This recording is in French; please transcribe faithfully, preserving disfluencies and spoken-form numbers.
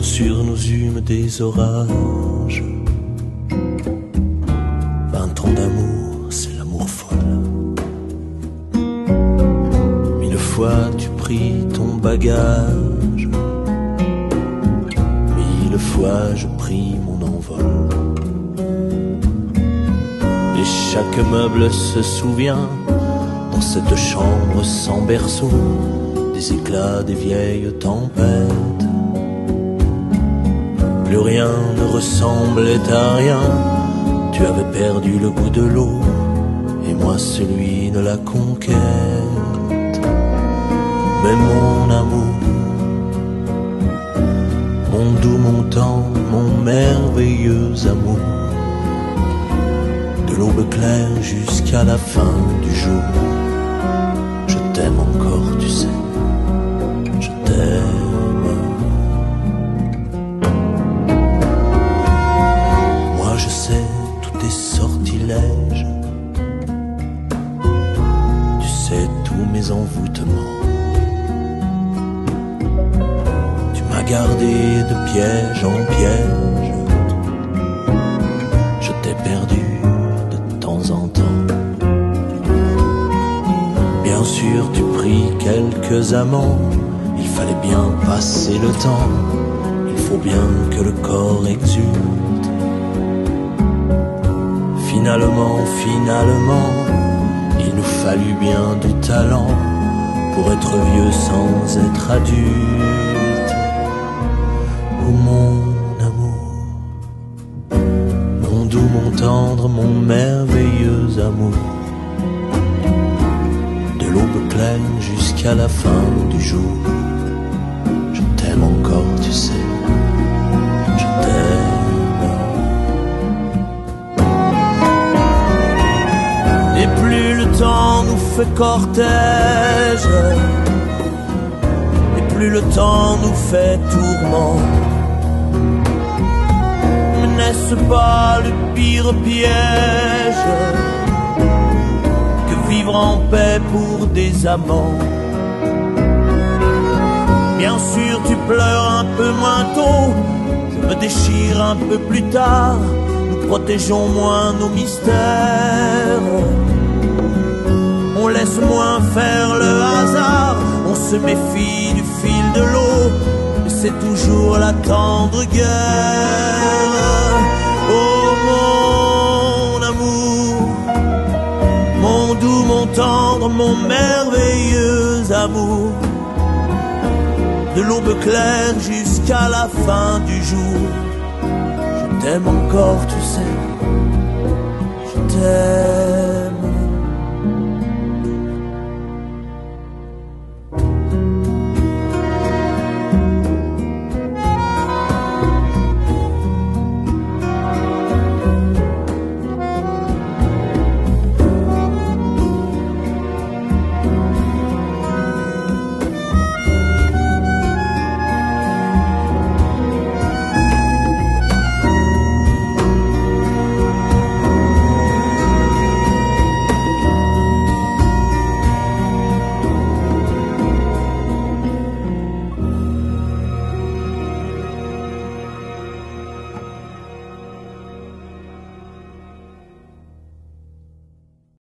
sûr nous eûmes des orages. Vingt ans d'amour, c'est l'amour folle. Mille fois tu pris ton bagage, mille fois je pris mon envol. Et chaque meuble se souvient, dans cette chambre sans berceau, des éclats des vieilles tempêtes. Plus rien ne ressemblait à rien. Tu avais perdu le goût de l'eau, et moi celui de la conquête. Mais mon amour, mon doux, mon tendre, mon merveilleux amour, de l'aube claire jusqu'à la fin du jour, je t'aime encore, tu sais, je t'aime. Moi je sais tous tes sortilèges, tu sais tous mes envoûtements. Tu m'as gardé de piège en piège, je t'ai perdu de temps en temps. Bien sûr tu pris quelques amants, il fallait bien passer le temps, il faut bien que le corps exulte. Finalement, finalement, il nous fallut bien du talent pour être vieux sans être adulte. Oh mon amour, mon doux, mon tendre, mon merveilleux amour, de l'aube claire jusqu'à la fin du jour, je t'aime encore, tu sais, je t'aime. Et plus le temps nous fait cortège, et plus le temps nous fait tourment. Mais n'est-ce pas le pire piège que vivre en paix pour des amants? Bien sûr tu pleures un peu moins tôt, je me déchire un peu plus tard, nous protégeons moins nos mystères. On laisse moins faire le hasard, on se méfie du fil de l'eau, et c'est toujours la tendre guerre. Oh mon amour, mon doux, mon tendre, mon merveilleux amour, de l'aube claire jusqu'à la fin du jour, je t'aime encore, tu sais, je t'aime.